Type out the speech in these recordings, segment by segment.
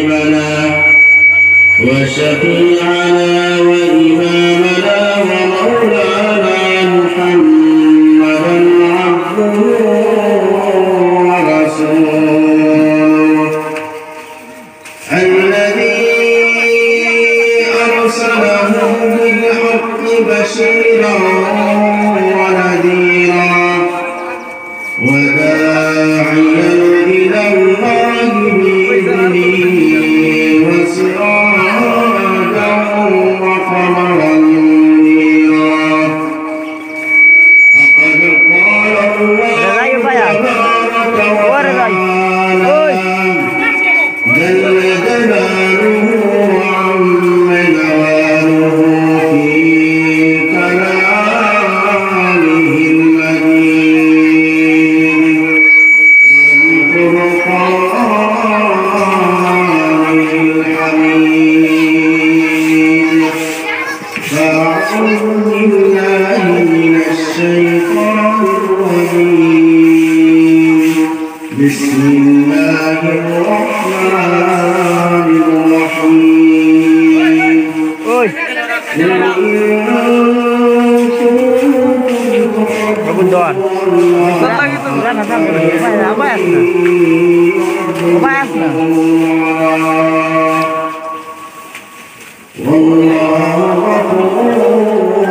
وحبيبنا وشفيعنا وإمامنا ومولانا محمدا عبده ورسوله الذي أرسله بالحق بشيرا ونذيرا وداعيا إلى الله بإذنه وسراجا وقمرا منيرا فقد قال الله تبارك وتعالى جل جلاله وعم جلاله في كلامه المجيد والفرقان الحميد فأعوذ بالله من الشيطان الرجيم بسم الله الرحمن الرحيم والله غفور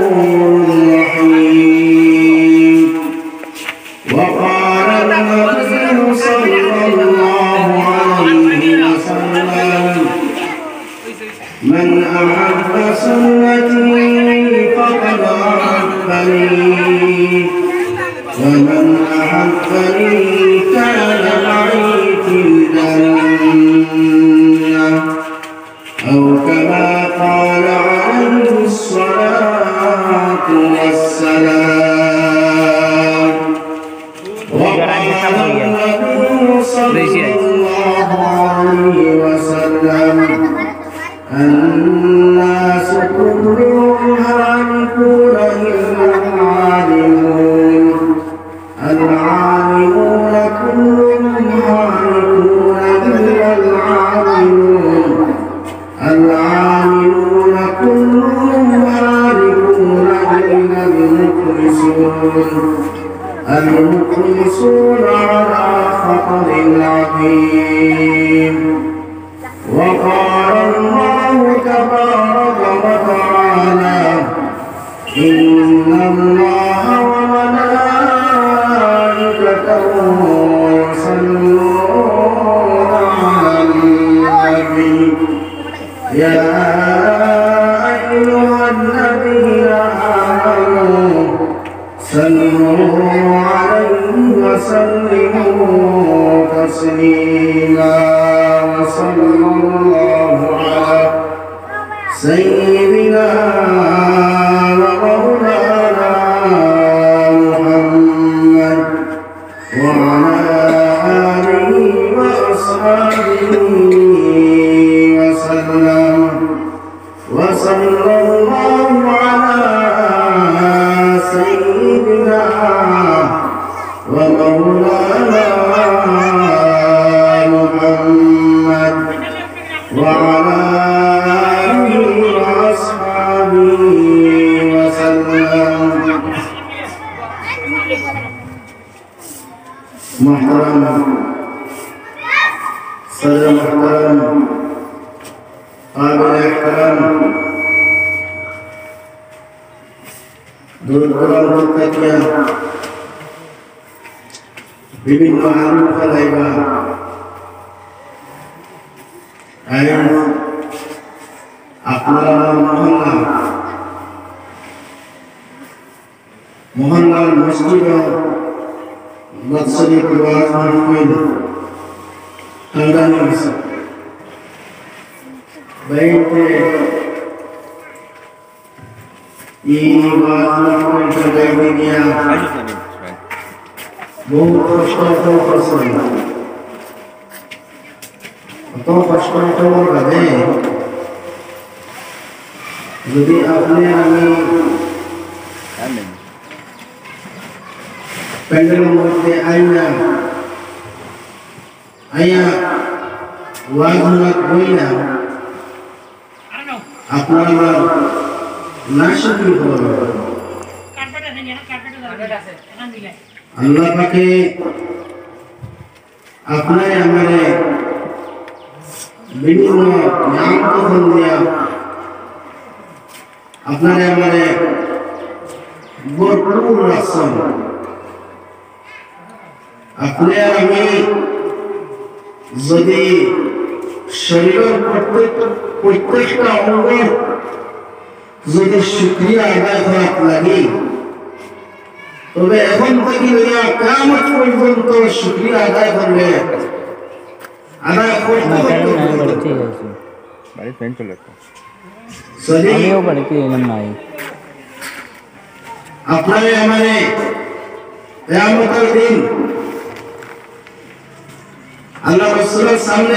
رحيم وقال النبي صلى الله عليه وسلم من أحب سنتي فقد أحبني ومن أحبني كان معي في الجنة أو كما قال عليه الصلاة والسلام وقال النبي صلى الله عليه وسلم الناس كلهم هالكون إلا العالمون العالمون كلهم هالكون إلا العالمون العالمون كلهم هالكون إلا المخلصون المخلصون على خطر عظيم وقال الله تبارك وتعالى إن الله وملائكته يصلون على النبي يا أيها الذين آمنوا صلوا عليه وسلموا تسليما وصلى الله على سيدنا ومولانا محمد وعلى آله وأصحابه وسلم وصلى الله على سيدنا ومولانا محمد وعلى آله وأصحابه وسلم محترم صدر محترم قابل احترام দূর থাকিয়া বিভিন্ন আলু ফেলাইবা আপনারা মহল্লার মসজিদ বাৎসরিক ওয়াজ মাহফিল আয়োজন হয়েছে বাইরে বহু কষ্ট করছেন অত কষ্ট বাদে যদি আপনি আমি প্যান্ডেলের মধ্যে আইয়া ওয়াজুলাত বইনা আপনার আমার নাশকরি হলো আল্লাহ পাকে আপনার আমারে বিভিন্ন নিয়ামত দিয়া আপনার আমারে ভরপুর রাখছেন আপনি আর আমি যদি শরীরের প্রত্যেকটা অঙ্গ যদি শুকরিয়া আদায় করা লাগে তবে এখন থেকে কিয়ামত পর্যন্ত শুকরিয়া আদায় করবে আদায় করতে করতে বাড়ি ফ্রেন্ড চলে আমিও বাড়িতে এলাম নাই আপনারে আমারে কিয়ামতের দিন আল্লাহ রাসূলের সামনে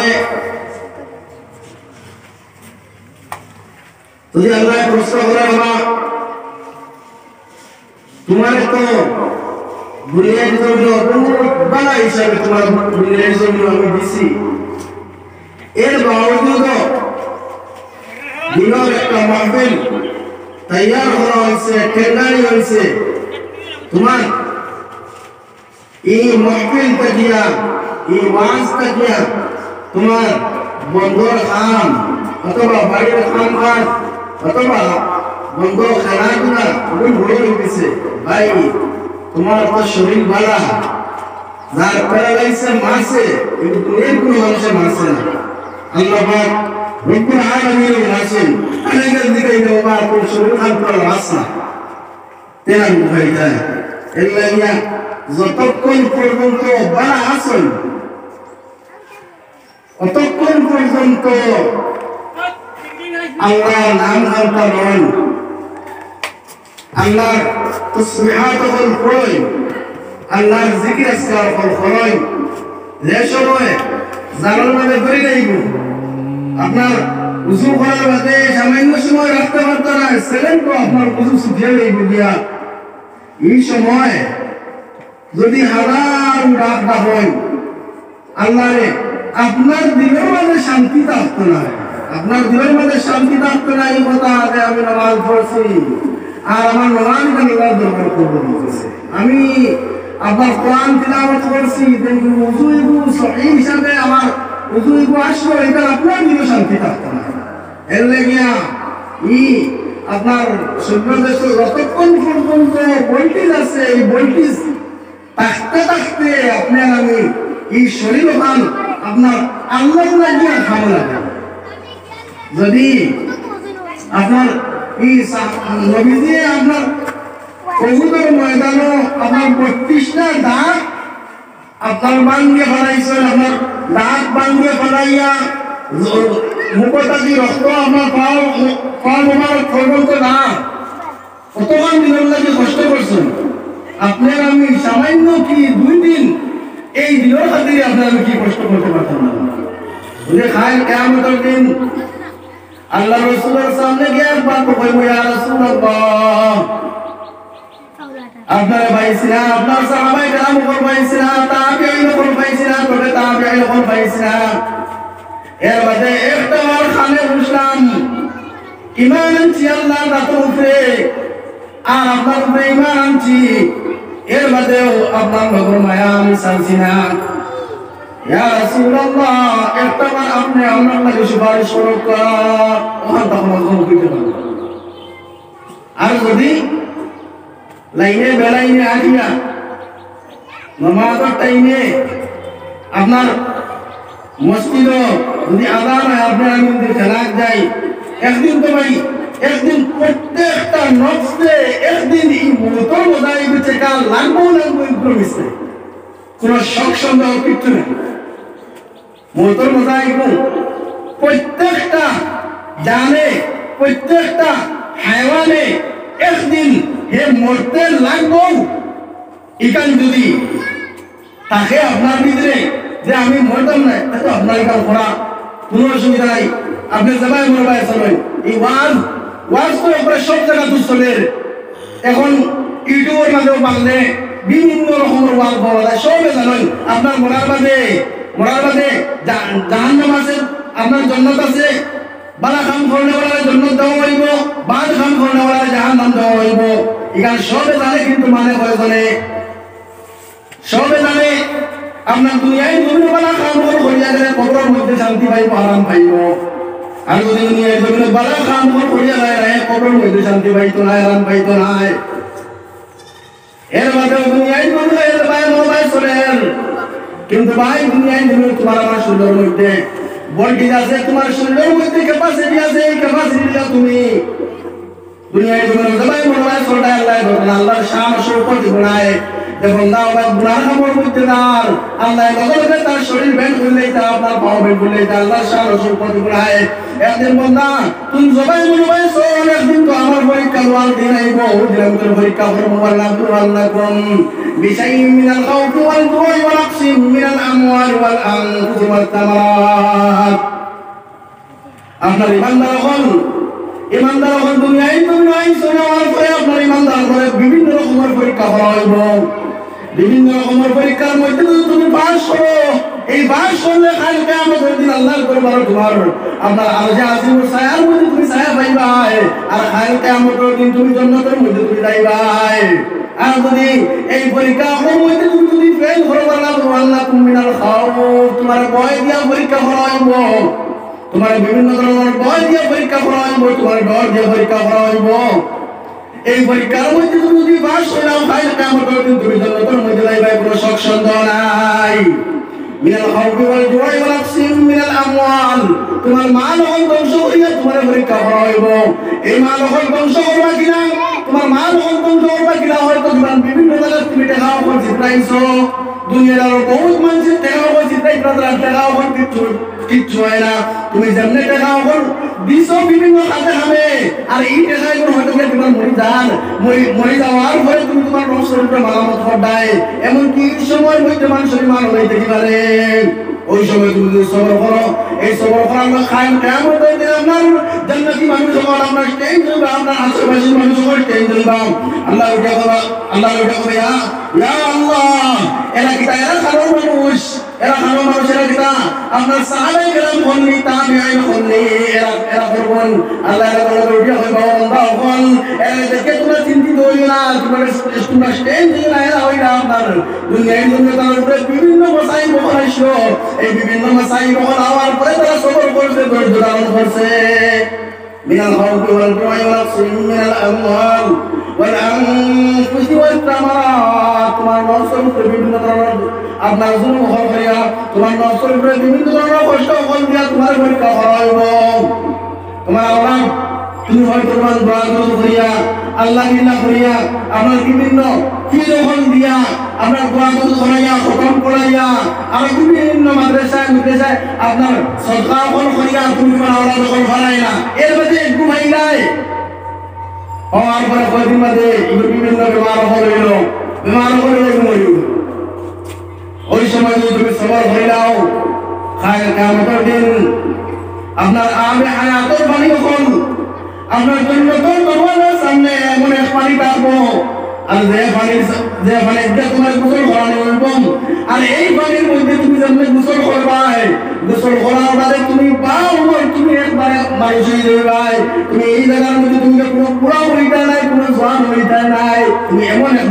যদি আল্লাহ প্রশ্ন করে তোমার তো দুনিয়ার জন্য বালা হিসাবে তোমার দুনিয়ার জন্য আমি দিছি এর বাবজুদ দিনের একটা মাহফিল তৈয়ার করা হয়েছে টেন্ডারি হয়েছে তোমার এই মাহফিল থাকিয়া এই ওয়াজ থাকিয়া তোমার বন্ধুর খান অথবা বাড়ির খান খান অথবা বন্ধ খেলাধুলা খুবই বড় হয়েছে ভাই তোমার তো শরীর বালা যার প্যারালাইসে মারছে কিন্তু দুনিয়ার কোনো মানুষের মারছে না আল্লাহ পাক রব্বুল আলামিন মারছেন অনেকের দিকে বাবা তোর শরীর খান করা মারছ না তেনা ভাই যায় এর লাগিয়া যতক্ষণ পর্যন্ত বালা আসল অতক্ষণ পর্যন্ত আল্লাহর নাম জানতা নন আল্লাহর তাসবিহাত হল পড়ই আল্লাহর জিকির আজকার হল করই যে সময় জানার নামে করে যাইব আপনার উজু করার বাদে সামান্য সময় রাখতে পারত না সেকেন্ড তো আপনার উজু শুকিয়ে যাইব দিয়া এই সময় যদি হাজার ডাক হয় আল্লাহরে আপনার দিলের মধ্যে শান্তি থাকতো না আপনার দিলের মধ্যে শান্তি থাকতো না এই কথা যে আমি নামাজ পড়ছি আর আমার নামাজ আল্লাহ দরবার করবো বলতেছে আমি আপনার কোরআন তিলাওয়াত করছি কিন্তু উযু ইবু সহিহ হিসাবে আমার উযু ইবু আসলো এটা আপনার দিলে শান্তি থাকতো না এর লাগিয়া ই আপনার সুন্নাতের যতক্ষণ পর্যন্ত ভোল্টেজ আছে এই ভোল্টেজ থাকতে থাকতে আপনার আমি এই শরীর খান আপনার আল্লাহ লাগিয়া খাওয়া লাগে যদি আপনার এই নবীজি আপনার উহুদের ময়দানও আপনার 32টা দাঁত আপনার বাঙ্গিয়ে ফেলাইছেন আপনার দাঁত বাঙ্গিয়ে ফেলাইয়া মুখটা কি রক্ত আপনার পাও মোবারক পর্যন্ত না কতক্ষণ দিনের লাগে কষ্ট করছেন আপনার আমি সামান্য কি 2 দিন এই দিনের খাতিরে আপনার আমি কি কষ্ট করতে পারতাম না বুঝে খায় কিয়ামতের দিন আল্লাহ রাসূলের সামনে গিয়ে বাত কইবো ইয়া রাসূলুল্লাহ আপনারা পাইছিনা আপনার সাহাবায়ে কেরাম কোন পাইছিনা তাবেঈন কোন পাইছিনা তবে তাবেঈন কোন পাইছিনা এর মধ্যে একটা বার খানে বসলাম ঈমান আনছি আল্লাহর রাতের উপরে আর আপনার উপরে ঈমান আনছি এর মধ্যে আপনার নগর মায়া আমি চাইছি না ইয়া রাসূলুল্লাহ একটা বার আপনি আমার লাগে সুপারিশ করুন ওখান তখন কইতে পারবেন আর যদি লাইনে বেলাইনে আসিয়া নামাজের টাইমে আপনার মসজিদ যদি আদান হয় আপনার আমি যদি খেলাক যাই একদিন তো ভাই একদিন প্রত্যেকটা নফসে একদিন এই মোটর বোঝাই দিচ্ছে কাল লাগবো ইম্প্রোভিসে কোনো শখ সন্দেহ কিচ্ছু নেই মোটর বোঝাই প্রত্যেকটা জানে প্রত্যেকটা হাইওয়ানে একদিন হে মরতে লাগবো এখান যদি তাকে আপনার ভিতরে যে আমি মরতাম না তো আপনার কাল করা কোনো অসুবিধা নাই আপনি যাবাই মরবাই চলেন এই ওয়াজ তো একবার সব জায়গা তো চলে এখন ইউটিউবের মাঝেও বাংলে বিভিন্ন রকমের ওয়াজ পাওয়া যায় সবে জানেন আপনার মরার মাঝে মরার বাদে জাহান্নাম আছে, আপনার জান্নাত আছে। বালা কাম করলে ওরা জান্নাত দেওয়া হইব, বাদ কাম করলে ওরা জাহান্নাম দেওয়া হইব। এখানে সবে জানে, কিন্তু মানে করে জানে, সবে জানে। আপনার দুনিয়ায় জমিনে বালা কাম করিয়া গেলে কবরের মধ্যে শান্তি পাইব, আরাম পাইব। আর যদি দুনিয়ায় জমিনে বালা কাম করিয়া যায় কবরের মধ্যে শান্তি পাইতো না, আরাম পাইতো না। এর বাদে দুনিয়ায় জমিনে ভাই মোবাইল চলেন, কিন্তু ভাই দুনিয়ায় জমিনে তোমার আমার শরীরের মধ্যে বডি আছে, তোমার শরীরের মধ্যে ক্যাপাসিটি আছে, এই ক্যাপাসিটি তুমি দুনিয়ায় জমিনে ভাই মোবাইল চলটা আল্লাহ ধরেন, আল্লাহর শান শরীফ গুনায় দেখুন না ওরা গুনার খবর মধ্যে দাঁড় আল্লাহ লগে তার শরীর বের করলেই তা আপনার পাও বের করলেই তা আল্লাহর শান শরীফ গুনায়। একদিন বন্ধা তুমি সবাই মোবাইল চল, একদিন তো আমার পরীক্ষা লোয়াল দিন আইব, দিলাম তোর পরীক্ষা করবো আল্লাহ আল্লাহ কম بشيء من الخوف والجوع ونقص من الأموال والأنفس والثمرات। আপনার ইমানদার হল দুনিয়ায় শোনার পরে আপনার ইমানদার করে বিভিন্ন রকমের পরীক্ষা করা হইব। বিভিন্ন রকমের পরীক্ষার মধ্যে তুমি পাস করো, এই পাস করলে কালকে আমাদের দিন আল্লাহর দরবারে তোমার আপনার আরজে আজিম ছায়ার মধ্যে তুমি ছায়া পাইবাই, আর কালকে আমাদের দিন তুমি জান্নাতের মধ্যে তুমি যাইবাই। আর যদি এই পরীক্ষা মধ্যে তুমি যদি ফেল করো আল্লাহ মিনাল খাউফ, তোমার ভয় দিয়া পরীক্ষা করা হইব, তোমার বিভিন্ন ধরনের ভয় দিয়া পরীক্ষা করা হইব, তোমার ডর দিয়া পরীক্ষা করা হইব। এই পরীক্ষার মধ্যে তুমি যদি পাস করলাম কালকে আমাদের দিন তুমি জান্নাতের মধ্যে যাইবাই, কোনো শক সন্দেহ নাই। মিনাল খাউফি ওয়াল জুই ওয়া নাকসিম মিনাল আমওয়াল, তোমার মাল হল ধ্বংস করিয়া তোমার পরীক্ষা করা হইব। এই মাল হল ধ্বংস করবা কিনা, তোমার মাল হল ধ্বংস করবা কিনা, হয়তো তোমার বিভিন্ন জায়গায় তুমি টাকা ওপর জিতাইছো, দুনিয়ার আরো বহুত মানুষের টাকা ওপর জিতাই, টাকা ওপর কিচ্ছু হয় না। তুমি যেমনি টাকা ওপর দিছো বিভিন্ন খাতে খাবে, আর এই টাকা এগুলো হয়তো তোমার মরে যাওয়ার পরে তুমি তোমার শরীরটা মারামত করবাই, এমনকি সময় মধ্যে মানুষের মান হয়ে দেখি পারে। ওই সময় তুমি যদি সবর করো, এই সবর করা আমরা খাই কেমন আপনার জান্নাতি মানুষ হল, আপনার স্টেজ দেবা, আপনার আশেপাশের মানুষ হল স্টেজ দেবা। আল্লাহ উঠে করবা, আল্লাহ উঠে করবে আল্লাহ এরা কিতা, এরা খালো মানুষ, এরা খালো মানুষ, এরা কিতা আপনার সাহাবায়ে কেরাম হননি, তাবিঈন হননি, এরা করবেন আল্লাহ এরা বলে উঠে হইবা বান্দা হল, এরা দেখে তোমরা চিন্তিত হইও না, তোমরা স্টেজ দিও না, এরা হইরা আপনার দুনিয়ার জন্য তার উপরে বিভিন্ন মশাই বহন আসলো, এই বিভিন্ন মশাই বহন হওয়ার পরে তারা সবর করছে, ধৈর্য ধারণ করছে। মিনাল খাউফি ওয়াল জুই ওয়া নাকসিম মিনাল আমওয়াল ওয়াল আনফুসি ওয়াত তামারাত, তোমার নফসের উপরে বিভিন্ন ধরনের আপনার জুলুম করিয়া, তোমার নফসের উপরে বিভিন্ন ধরনের কষ্ট করিয়া তোমার পরীক্ষা করা হইব। তোমার আল্লাহ তুমি হয়তো তোমার দোয়া করিয়া আল্লাহ বিল্লাহ করিয়া আপনার বিভিন্ন কিরকম দিয়া আপনার দোয়া করাইয়া খতম করাইয়া আর বিভিন্ন মাদ্রাসায় আপনার সদকা করিয়া তুমি আল্লাহ দখল করাই না, এর মধ্যে ঘুমাই নাই হওয়ার পরে কয়েকদিন বাদে বিভিন্ন বেমার হইল, বেমার হইল মরিল। ওই সময় যদি তুমি সবর হইলাও কিয়ামতের দিন আপনার আবে হায়াতের পানি হল, আপনার জন্য দরওয়াজার সামনে এমন এক পানি পাবো, আর যে পানি তোমার গোসল করানো হইব, আর এই পানির মধ্যে তুমি যেমন গোসল করবাই, গোসল করার বাদে তুমি তুমি একবারে মানুষ হয়ে যাইবাই, তুমি এই জায়গার মধ্যে তুমি কোনো পুরা হইতা নাই, কোনো জোয়ান হইতা নাই, তুমি এমন এক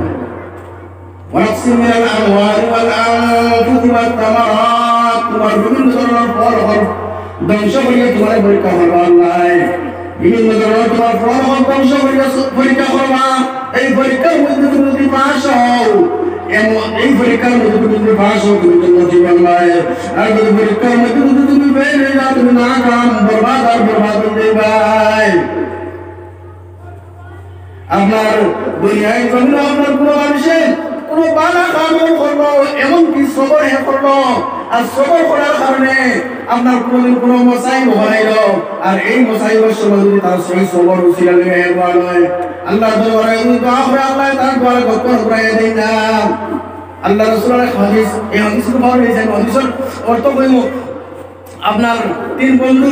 ونقسم من الأموال والأنفس والثمرات, তোমার বিভিন্ন ধরনের ফল ধ্বংস করিয়া তোমার পরীক্ষা করবা আল্লাহ, বিভিন্ন ধরনের তোমার ফল ধ্বংস করিয়া পরীক্ষা করবা। এই পরীক্ষার মধ্যে তুমি যদি পাস হও, এই পরীক্ষার মধ্যে তুমি যদি পাস হও তুমি জান্নাতি বাংলায়, আর যদি পরীক্ষার মধ্যে যদি তুমি ফেল হয়ে যাও তুমি নাকাম বরবাদ আর বরবাদ হয়ে যাইবাই। আপনার দুনিয়ায় জন্য আপনার কোনো মানুষের কোনো বালা কামল করলো, এমনকি সবর করলো, আর সবর করার কারণে আপনার কোনোদিন কোনো মশাই হইল, আর এই মশাইবের সময় যদি তার সহি সবর উসিলা মেহেরবান হয়, আল্লাহ দরবারে দোয়া করে আল্লাহ তার দোয়ারে গফর করে দেন না। আল্লাহ রাসূলের হাদিস, এই হাদিসকে পাওয়া গেছে, হাদিসের অর্থ কইব আপনার তিন বন্ধু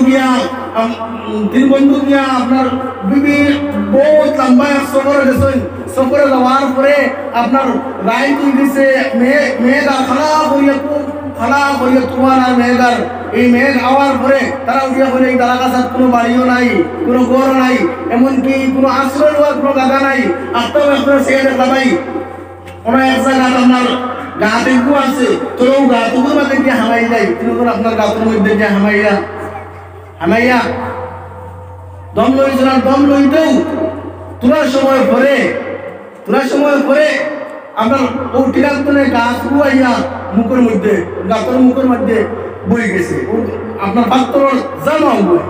গিয়া আপনার বিবি বহুত লম্বা সফরে গেছেন, সফরে যাওয়ার পরে আপনার রায় তুই দিছে মেয়েটা খারাপ হইয়া ফালা করিয়া তুফান আর মেঘার এই মেঘ আওয়ার পরে তারা উঠিয়া করে এই তারাকাছাত কোনো বাড়িও নাই, কোনো ঘর নাই, এমনকি কোনো আশ্রয় নেওয়ার কোনো জায়গা নাই। আস্তে আস্তে সে দেখলা ভাই কোনো এক জায়গায় আপনার গাতে গু আছে, তো গাতুগুর মধ্যে গিয়ে হামাই যায়, কিন্তু আপনার গাতুর মধ্যে গিয়ে হামাইয়া দম লইছিল, দম লইতেও তোলার সময় পরে আপনার ও টিকাতনে গাছ আইয়া মুখের মধ্যে গাতর মুখের মধ্যে বই গেছে, আপনার পাত্র জামা বই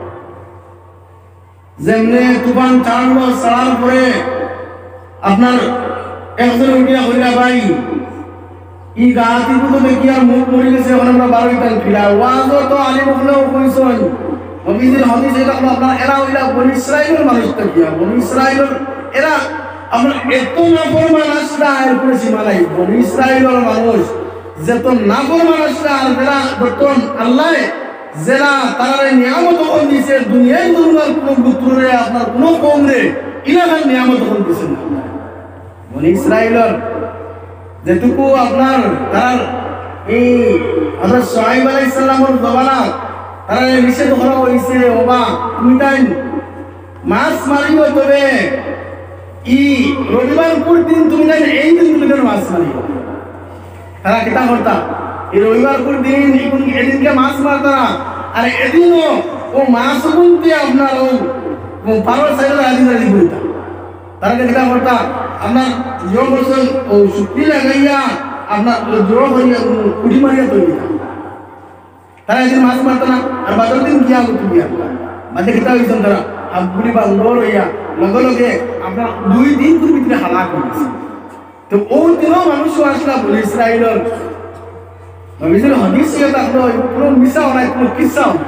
যেমনে তুফান ছাড়ার পরে আপনার একজন উঠিয়া হইলা ভাই ই গাতি তো দেখি আর মুখ মরে গেছে, এখন আমরা 12 টান খিলা ওয়াজও তো আলিম হলেও কইছেন নবীজির হাদিস এটা হলো আপনার এরা হইলা বনি ইসরাইলের মানুষ থাকিয়া, বনি ইসরাইলের এরা আমরা এত নাফরমান আসলা এরপরে সীমা নাই। বনি ইসরাইলের মানুষ যেত নাফরমান আসলা আর যারা বর্তমান আল্লাহ যারা তারা নিয়ামত তখন দিয়েছে দুনিয়ায় দুনিয়ার কোনো গোত্রে আপনার কোনো কমরে ইলাকার নিয়ামত তখন দিয়েছেন না। বনি ইসরাইলের যেটুকু আপনার তার এই হযরত শুআইব আলাইহিস সালামের জমানা তারা নিষেধ করা হয়েছে, ওবা তুমি তাই মাছ মারিও, তবে ই রবিবার পুর দিন তুমি তাই এই দিন তুমি তাই মাছ মারিও। তারা কিতা করতা এই রবিবার পুর দিন এদিনকে মাছ মারতারা, আর এদিনও ও মাছ গুনতে আপনার ও পারো সাইডে আদি আদি বলতা। তারা কিতা করতা আপনার জোর বছর ও শুক্তি লাগাইয়া আপনার জোর হইয়া কুড়ি মারিয়া তৈরি। তারা একদিন মাছ মারত না, আর বাজার দিন গিয়া গিয়া মাঝে কিতা হয়েছেন তারা আগুলি বা লোর হইয়া লগে লগে আপনার 2 দিন ভিতরে হালাক হয়েছে। তো ও দিনও মানুষও আসলা বলে ইসরায়েলের নবীজির হাদিস থাকলো কোনো মিশাও নাই, কোনো কিসাও নাই।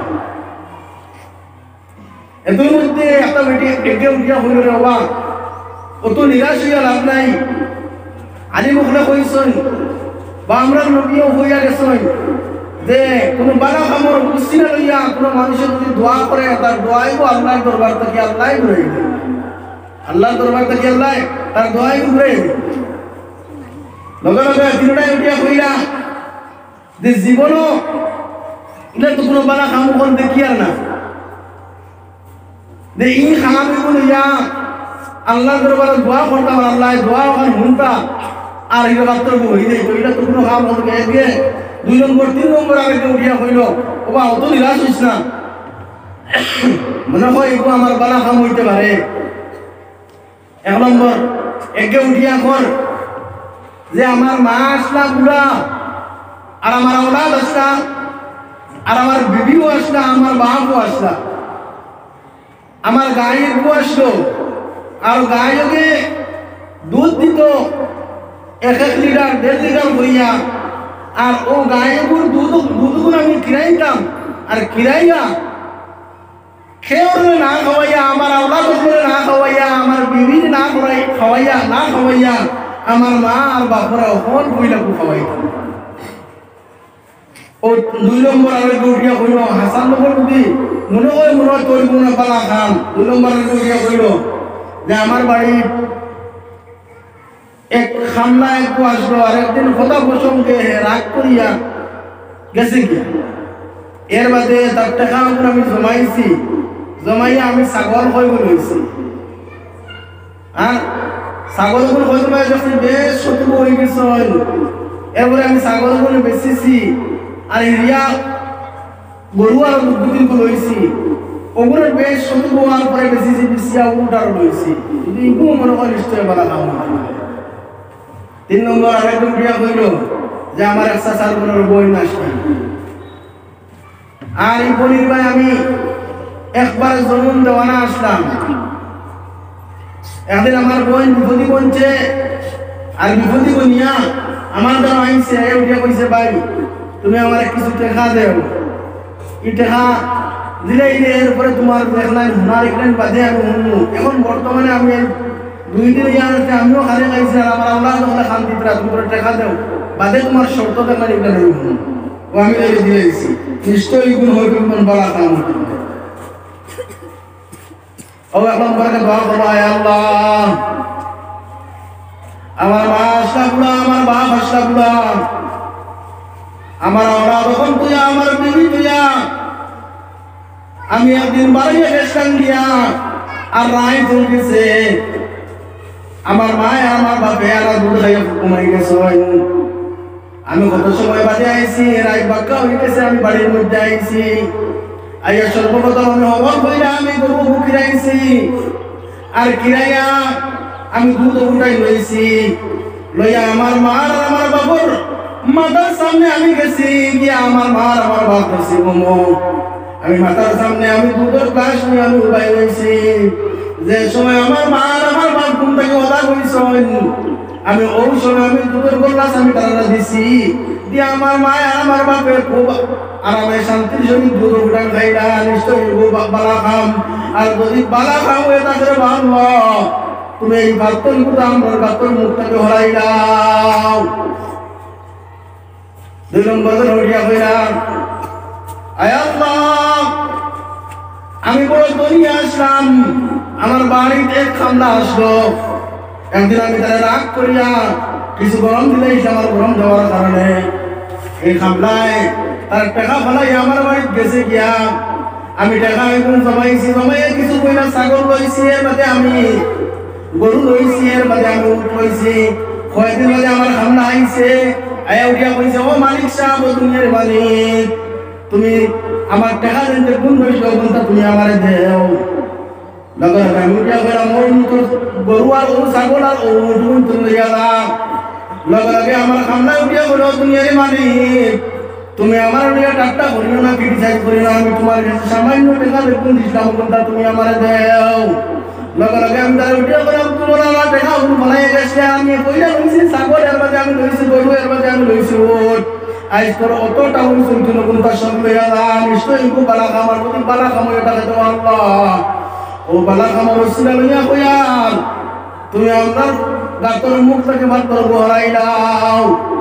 এদের মধ্যে একটা বেটি এগে উঠিয়া হইল রে বাবা, অত নিরাশ হইয়া লাভ নাই। আলী মুখলে কইছেন বা আমরা নবীও হইয়া গেছেন যে কোনো বালা কামর মুসিনা লইয়া কোনো মানুষের যদি দোয়া করে তার দোয়াইও আল্লাহর দরবার থেকে আল্লাহ ঘুরে দেবে, আল্লাহর দরবার থেকে আল্লাহ তার দোয়াই ঘুরে দেবে। লগে লগে তিনটাই উঠিয়া কইরা যে জীবনও এটা তো কোনো বালা কাম কোন দেখি আর না যে ই খামিগুলো লইয়া আল্লাহর দরবারে দোয়া করতাম, আল্লাহ দোয়া ওখানে শুনতা আর এটা মাত্র হই দেয়, তো এটা তো কোনো কাম হবে। একে 2 নম্বর 3 নম্বর আরেকটা উঠিয়া হইল ওবা অত নিরাশ হইস না, মনে হয় এগুলো আমার বালা কাম হইতে পারে। 1 নম্বর একে উঠিয়া কর যে আমার মা আসলা বুড়া, আর আমার औलाद আসলা, আর আমার বিবিও আসলা, আমার বাপও আসলা, আমার গায়ে গো আসলো, আর গায়ে দুধ দিত 1 লিটার 1.5 লিটার হইয়া, আর ও গায়ে দুধগুলো আমি কিরাইতাম, আর কিরাইয়া খেয়ে না খাওয়াইয়া আমার औलाद না খাওয়াইয়া আমার বিবি না খাওয়াইয়া আমার মা আর বাপরা ওখান বইলাকে খাওয়াইতাম। ও 2 নম্বর আরেক উঠিয়া কইল হাসান নগর যদি মনে হয় তোর কোনো পালা খাম। 2 নম্বর আরেক উঠিয়া কইল যে আমার বাড়ি এক খামলা একটু আসলো, আর একদিন কথা প্রসঙ্গে রাগ করিয়া গেছে গিয়া। এর বাদে তার টাকা আমি জমাইয়া আমি ছাগল হয়ে লইছি, আর ছাগলগুলো হয়তো যখন বেশ শত্রু হয়ে গেছে, এরপরে আমি ছাগলগুলো বেচেছি, আর ইরিয়া গরু আর দুদিন লইছি, ওগুলোর বেশ শত্রু হওয়ার পরে বেচেছি, বেশিয়া উঠার লইছি। যদি এগুলো মনে হয় নিশ্চয় বলা কাম। 3 নম্বর আরেকজন বিয়া হইল যে আমার একটা চারগুলোর বই নাসি, আর এই বলির ভাই আমি একবার জমিন দেওয়ানা আসলাম। একদিন আমার বোন বিপদী বনছে, আর বিপদী বনিয়া আমার দ্বারা আইনছে, উঠিয়া কইছে ভাই তুমি আমার কিছু টাকা দেও, এই টাকা দিলেই এরপরে তোমার দেখলেন হুনার এখানে বাদে আমি শুনবো। এখন বর্তমানে আমি 2 দিন ইয়াতে আমিও খালি খাইছি, আর আমার औलाद হলে খান দিতরা তুমি টাকা দেও বাদে তোমার শর্ত দেখলেন এখানে ও আমি দিয়েছি। নিশ্চয়ই গুণ হইবে কোন বলা কাম ও এখন বলে দোয়া করো, আয় আল্লাহ আমার মা আসলা বুড়া, আমার বাপ আসলা বুড়া, আমার ওরা তখন তুইয়া আমার বিবি তুইয়া আমি একদিন বাড়িয়ে গেছিলাম দিয়া আর রায় চলতেছে আমার মায় আমার বাপে আর দুধ খাইয়া ঘুমাই গেছে আমি কত সময় বাজে আইছি রায় বাক্কা হয়ে গেছে আমি বাড়ির মধ্যে আইছি আইয়া সর্বপ্রথম আমি অবাক হইয়া আমি গরু কিরাইছি আর কিরাইয়া আমি দুধ উঠাই লইছি লইয়া আমার মার আর আমার বাবুর মাথার সামনে আমি গেছি গিয়া আমার মার আমার বাপ গেছি মোমো আমি মাথার সামনে আমি দুধের গ্লাস নিয়ে আমি উঠাই লইছি যে সময় আমার মার আমার বাপ ঘুম থেকে ওদা কইছেন আমি ওই সময় আমি দুধের গ্লাস আমি তারা দিছি দিয়ে আমার মা আর আমার বাপের খুব আরামে শান্তির সহিত দুধ উঠান খাইলা নিশ্চয়ই বালা খাম আর যদি বালা খাম হয়ে তাদের ভাবল তুমি এই বাত্তর গুলো আমার বাত্তর মুখটাকে হরাই দাও 2 নম্বর হইয়া হইলাম আয় আল্লাহ আমি বড় দুনিয়া আসলাম আমার বাড়িতে খামলা আসলো একদিন আমি তারা রাগ করিয়া কিছু গরম দিলে আমার গরম দেওয়ার কারণে এই খামলায় তার টাকা ফেলাই আমার বাড়িতে গেছে গিয়া আমি টাকা এখন জমাইছি জমাইয়ে কিছু পয়লা ছাগল লইছি এর বাদে আমি গরু লইছি এর বাদে আমি উঠ লইছি কয়েকদিন বাদে আমার খামলা আইছে আয়া উঠিয়া কইছে ও মালিক সাহেব ও দুনিয়ার মালিক তুমি আমার টাকা দিতে কোন বসলো কোনটা তুমি আমারে দেও লগে লগে আমি উঠিয়া গেলাম ওই তো গরু আর ও ছাগল আর ও দুন তুমি গেলা লগে লগে আমার খামলা উঠিয়া গেল দুনিয়ার মালিক তুমি আমার নিয়ে টাকটা করিও না ক্রিটিসাইজ করিও না আমি তোমার কাছে সামান্য টাকা দেখুন দিছিলাম কোনটা তুমি আমারে দেও লগে লগে আমি তার উঠিয়া গেলাম তোমার আমার টাকা উঠু বানাই গেছে আমি কইলা লইছি ছাগল এর বাদে আমি লইছি গরু এর বাদে আমি লইছি ওট আজ তোর অতটা উনসুন তুমি কোনটা সঙ্গে গেলা নিশ্চয়ই খুব বালা খামার প্রতি বালা খামো এটা খেতে আল্লাহ ও বালা খামার রসিলা লইয়া কইয়ার তুমি আমার গাতর মুখটাকে মাত্র গহরাই দাও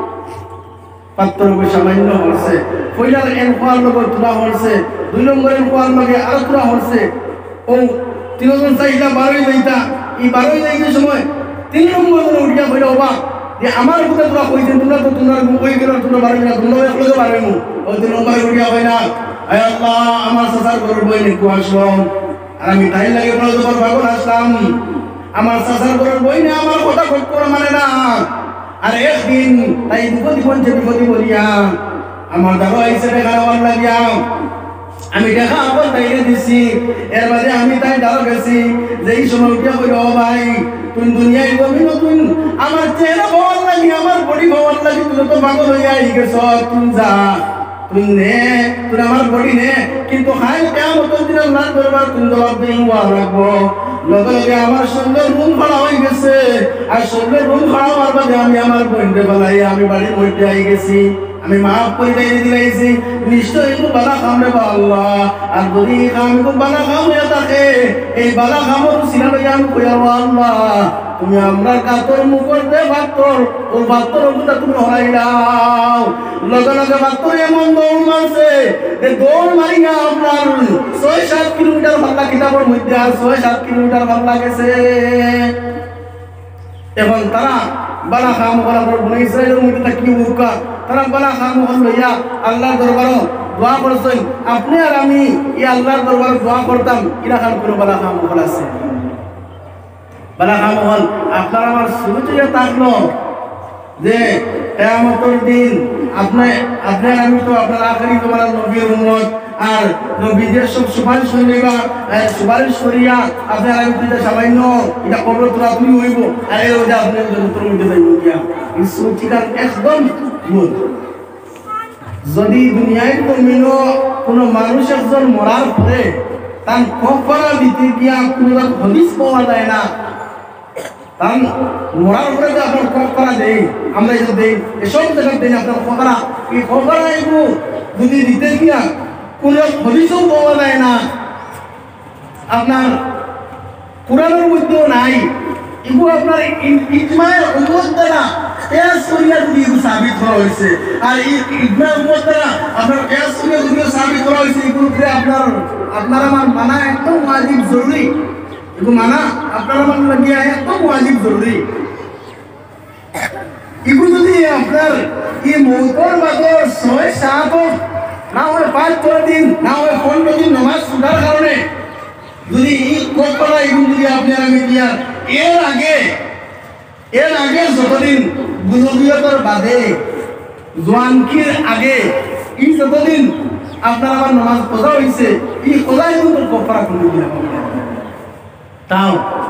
পাত্র সামান্য হচ্ছে কইলার এন খোয়ার লোক তুলা হচ্ছে 2 নম্বরের খোয়ার লগে আর তুলা হচ্ছে ও 3 জন চাইলা 12 যাইতা এই 12 যাইতে সময় 3 নম্বর উঠিয়া কইলা বাবা যে আমার কথা তোরা কইছেন তোমরা তো তোমরা কই গেল তোমরা 12 না তোমরা একলগে 12 মু ও 3 নম্বরে উঠিয়া কইলা আয় আল্লাহ আমার সাসার ঘর বই নিকু আসলো আর আমি তাই লাগে বলতে পাগল আসলাম আমার সাসার ঘর বই না আমার কথা কই মানে না আর একদিন তাই বিপদি পঞ্চে বিপদি বলিয়া আমার দাদা আইসে দেখার লাগিয়া আমি দেখা আবার তাইরে দিছি এর বাদে আমি তাই দাঁড়া গেছি যে এই সময় উঠিয়া কইল ভাই তুই দুনিয়ায় গবি নতুন আমার চেহারা ভালো লাগি আমার বডি ভালো লাগি তুই তো পাগল হইয়া আই গেছ তুই যা তুই নে তুই আমার বডি নে কিন্তু হাই কিয়ামত দিন আল্লাহ দরবার তুই জবাব দেইবা রাখবো লগে লগে আমার সুন্দর রুম ভাড়া হয়ে গেছে আর সুন্দর রুম ভাড়া হওয়ার বাদে আমি আমার বইনকে বালাই আমি বাড়ির মধ্যে আই গেছি আমি মাফ করে দিয়ে দিলাইছি নিশ্চয়ই একটু বালা খামরে বা আল্লাহ আর যদি আমি খুব বালা খাম হয়ে থাকে এই বালা খামর সিনাবে আমি কইয়া আল্লাহ তুমি আমরা কাতর মুখর দে বাত্তর ও বাত্তর ওটা তুমি হরাই দাও লগে লগে বাত্তর এমন দৌড় মারছে এই দৌড় মারি না আপনার 6-7 কিলোমিটার ভাল্লা কিতাবের মধ্যে আর 6-7 কিলোমিটার ভাল্লা গেছে এখন তারা বালা খাম করা পর বনে ইসরায়েলের মধ্যে কি মুখা তারা বালা খাম লইয়া আল্লাহর দরবারে দোয়া করছেন আপনি আর আমি এই আল্লাহর দরবারে দোয়া করতাম ইরা খান করে বালা খাম আছে বালা খাম হল আপনার আমার শুরুতে থাকলো যে কিয়ামতের দিন আপনি আমি তো আপনার আখেরি তোমার নবীর উম্মত আর নবীদের সব সুপারিশ করিবা সুপারিশ করিয়া আপনার আমি তো সামান্য এটা কবর তো আপনি হইব আর এর মধ্যে আপনি তোর মধ্যে যাইব কিয়া এই সুচিকার একদম ভুল যদি দুনিয়ায় কোনো মানুষ একজন মরার পরে তার কফারা দিতে গিয়া কোনো হদিস পাওয়া যায় না তার মরার পরে তো আপনার কফারা দেই আমরা এটা দেই এসব জায়গা দেই আপনার কফারা এই কফারা এগুলো যদি দিতে গিয়া কোনো হদিসও পাওয়া যায় না আপনার কোরআনের মধ্যেও নাই এগুলো আপনার ইজমায়ের উম্মত দ্বারা কেয়াস করিয়া যদি সাবিত করা হয়েছে আর এই ইজমায়ের উম্মত দ্বারা আপনার কেয়াস করিয়া যদি সাবিত করা হয়েছে এগুলোকে আপনার আমার মানা একদম ওয়াজিব জরুরি এগুলো মানা আপনার আমার লাগিয়া একদম ওয়াজিব জরুরি এগুলো যদি আপনার এই মৌতর বাদর 6-7 না হয় 5 দিন না হয় 15 দিন নামাজ ছুটার কারণে যদি এই করা এগুলো যদি আপনার আমি দিয়া এর আগে যতদিন বুজুর্গিয়তর বাদে জোয়ানকির আগে এই যতদিন আপনার আবার নামাজ পড়া হয়েছে এই কোথায় কিন্তু কপারা করে দিলাম তাও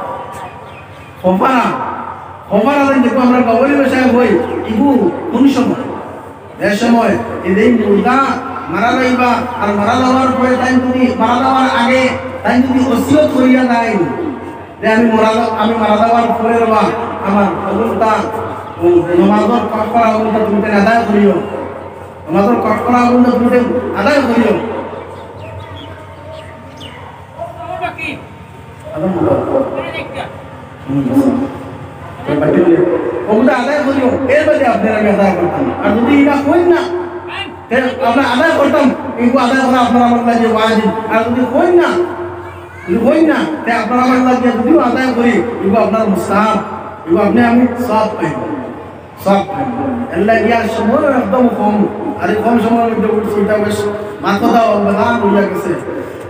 কপারা দেখবো আমরা বাবরি ভাষায় বই ইবু কোন সময় এ সময় এই মুর্দা মারা যাইবা আর মারা যাওয়ার পরে তাই যদি মারা যাওয়ার আগে তাই যদি ওসিয়ত করিয়া নাই যে আমি মারা যাওয়ার পরে রবা আমার অবস্থা নমাজর করা অবস্থা তুমি আদায় করিও নমাজর করা অবস্থা তুমি আদায় করিও ওগুলো আদায় করিও এর বাদে আপনার আমি আদায় করতাম আর যদি এটা কই না আমরা আদায় করতাম এগুলো আদায় করা আপনার আমার লাগে ওয়াজিব আর যদি কই না তে আপনার আমার লাগে যদিও আদায় করি এগুলো আপনার মুস্তাহাব এগুলো আপনি আমি সব পাইব আল্লাহ ইয়া সময় একদম কম আর কম সময়ের মধ্যে উঠছে বেশ মাথা দাও অবদান হয়ে গেছে